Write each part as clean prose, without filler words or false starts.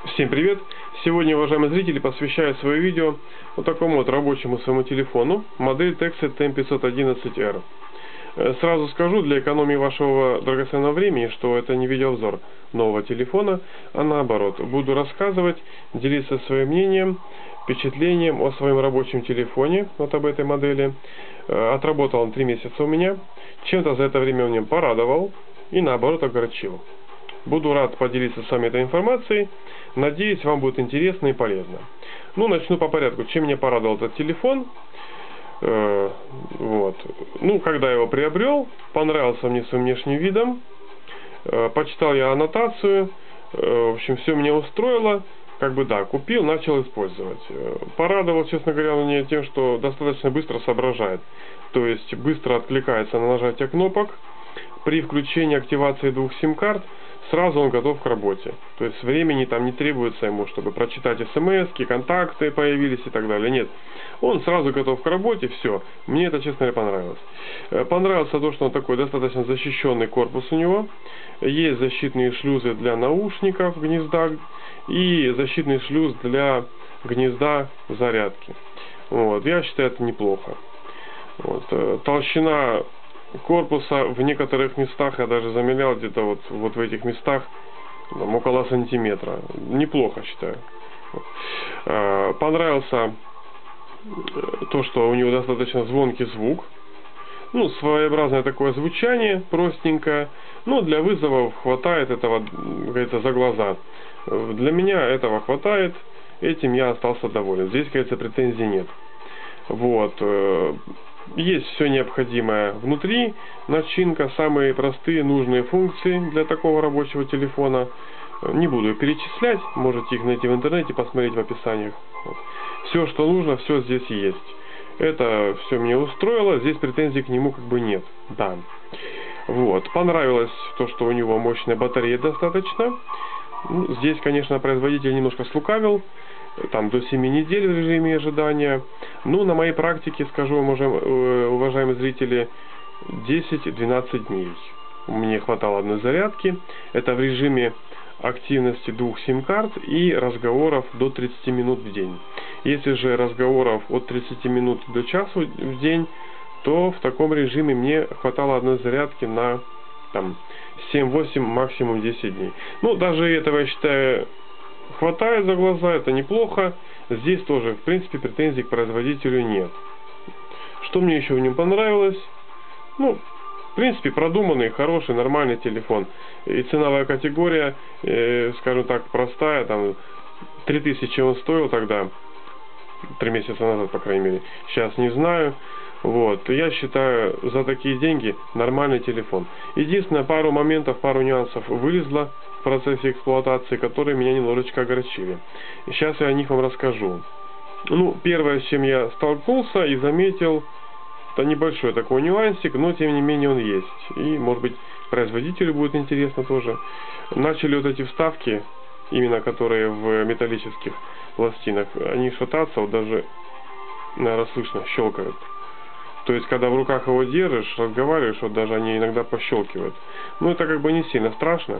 Всем привет! Сегодня, уважаемые зрители, посвящаю свое видео вот такому вот рабочему своему телефону, модель Texit M511R. Сразу скажу, для экономии вашего драгоценного времени, что это не видеообзор нового телефона, а наоборот. Буду рассказывать, делиться своим мнением, впечатлением о своем рабочем телефоне, вот об этой модели. Отработал он 3 месяца у меня, чем-то за это время он меня порадовал и наоборот огорчил. Буду рад поделиться с вами этой информацией. Надеюсь, вам будет интересно и полезно. Ну, начну по порядку. Чем меня порадовал этот телефон? Когда я его приобрел, понравился мне своим внешним видом. Почитал я аннотацию. В общем, все меня устроило. Купил, начал использовать. Порадовал, честно говоря, мне тем, что достаточно быстро соображает. То есть, быстро откликается на нажатие кнопок. При включении активации 2 сим-карт сразу он готов к работе. То есть времени там не требуется ему, чтобы прочитать смс-ки, контакты появились и так далее. Нет. Он сразу готов к работе, все. Мне это, честно говоря, понравилось. Понравилось то, что он такой достаточно защищенный корпус у него. Есть защитные шлюзы для наушников, гнезда, и защитный шлюз для гнезда зарядки. Я считаю, это неплохо. Толщина корпуса в некоторых местах, я даже замерял, где-то вот в этих местах около сантиметра. Неплохо, считаю. Понравился то, что у него достаточно звонкий звук. Своеобразное такое звучание, простенькое. Но для вызовов хватает этого, говорится, за глаза. Для меня этого хватает. Этим я остался доволен. Здесь, говорится, претензий нет. Есть все необходимое внутри, начинка, самые простые нужные функции для такого рабочего телефона. Не буду перечислять, можете их найти в интернете, посмотреть в описаниях. Все, что нужно, все здесь есть. Это все меня устроило, здесь претензий к нему нет. Да. Понравилось то, что у него мощная батарея достаточно. Здесь, конечно, производитель немножко слукавил. Там до 7 недель в режиме ожидания. На моей практике, скажу вам, уважаемые зрители, 10-12 дней. Мне хватало одной зарядки. Это в режиме активности 2 сим-карт и разговоров до 30 минут в день. Если же разговоров от 30 минут до часа в день, то в таком режиме мне хватало одной зарядки на 7-8, максимум 10 дней. Даже этого, я считаю, хватает за глаза, это неплохо. Здесь тоже, в принципе, претензий к производителю нет. Что мне еще в нем понравилось? В принципе, продуманный, хороший, нормальный телефон. И ценовая категория, скажем так, простая. 3000 он стоил тогда, 3 месяца назад, по крайней мере. Сейчас не знаю. Я считаю, за такие деньги нормальный телефон. Единственное, пару моментов, пару нюансов вылезло в процессе эксплуатации, которые меня немножечко огорчили. И сейчас я о них вам расскажу. Первое, с чем я столкнулся и заметил, это небольшой такой нюансик, но тем не менее он есть. И, может быть, производителю будет интересно тоже. Начали эти вставки, именно которые в металлических пластинах, они шататься, даже, наверное, слышно, щелкают. То есть, когда в руках его держишь, разговариваешь, даже они иногда пощелкивают. Это не сильно страшно.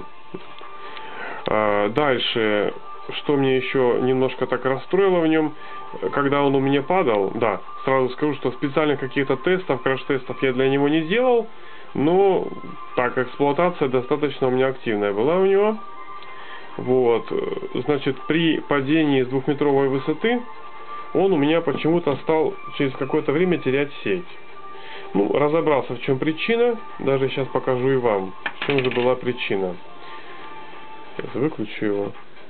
Дальше, что мне еще немножко так расстроило в нем, когда он у меня падал, да, сразу скажу, что специальных каких-то тестов, краш-тестов я для него не делал, но так, эксплуатация достаточно у меня активная была у него. Значит, при падении с 2-метровой высоты он у меня почему-то стал через какое-то время терять сеть. Разобрался, в чем причина. Даже сейчас покажу и вам, в чем же была причина. Сейчас выключу его.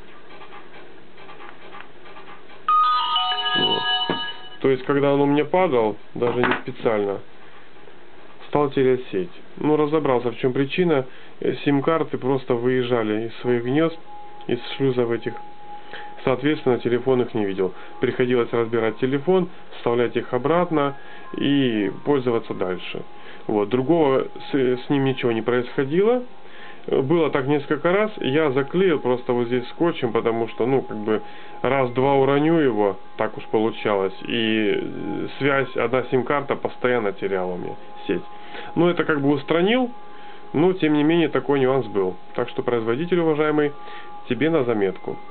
То есть, когда он у меня падал, даже не специально, стал терять сеть. Разобрался, в чем причина. Сим-карты просто выезжали из своих гнезд, из шлюзов этих. Соответственно, телефон их не видел. Приходилось разбирать телефон, вставлять их обратно и пользоваться дальше. Другого с ним ничего не происходило. Было так несколько раз. Я заклеил просто здесь скотчем, потому что, раз-два уроню его, так уж получалось. И связь, одна сим-карта постоянно теряла у меня сеть. Это устранил, но тем не менее такой нюанс был. Так что, производитель, уважаемый, тебе на заметку.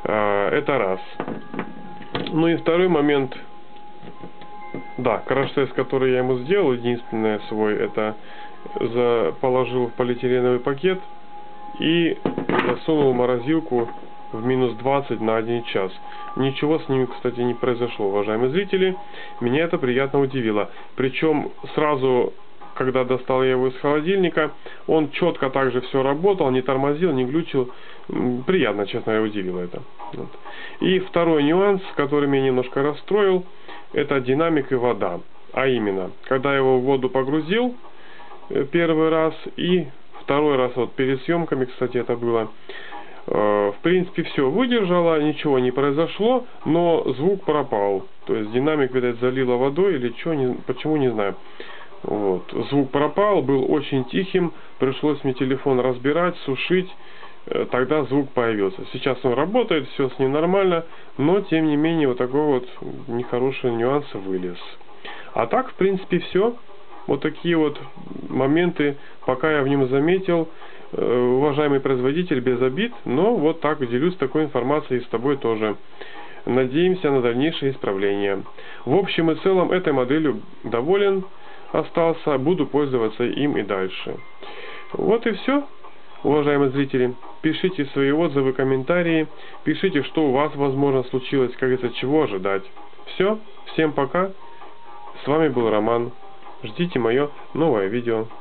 Это раз. Ну и второй момент. Да, краш-тест, который я ему сделал, единственное свой, это положил в полиэтиленовый пакет и засунул в морозилку в минус 20 на 1 час. Ничего с ним, кстати, не произошло, уважаемые зрители. Меня это приятно удивило. Причем сразу, когда достал я его из холодильника, он четко также все работал, не тормозил, не глючил. Приятно, честно, я удивило это. Вот. И второй нюанс, который меня немножко расстроил, это динамик и вода. А именно, когда я его в воду погрузил первый раз и второй раз, вот перед съемками, кстати, это было, в принципе, все выдержало, ничего не произошло, но звук пропал. То есть динамик, видать, залило водой или что, почему, не знаю. Вот. Звук пропал, был очень тихим, пришлось мне телефон разбирать, сушить, тогда звук появился. Сейчас он работает, все с ним нормально, но тем не менее вот такой вот нехороший нюанс вылез. А так, в принципе, все. Вот такие вот моменты, пока я в нем заметил. Уважаемый производитель, без обид, но вот так делюсь такой информацией с тобой тоже. Надеемся на дальнейшее исправление. В общем и целом, этой моделью доволен остался, буду пользоваться им и дальше. Вот и все, уважаемые зрители. Пишите свои отзывы, комментарии, пишите, что у вас, возможно, случилось, как говорится, чего ожидать. Все, всем пока. С вами был Роман. Ждите мое новое видео.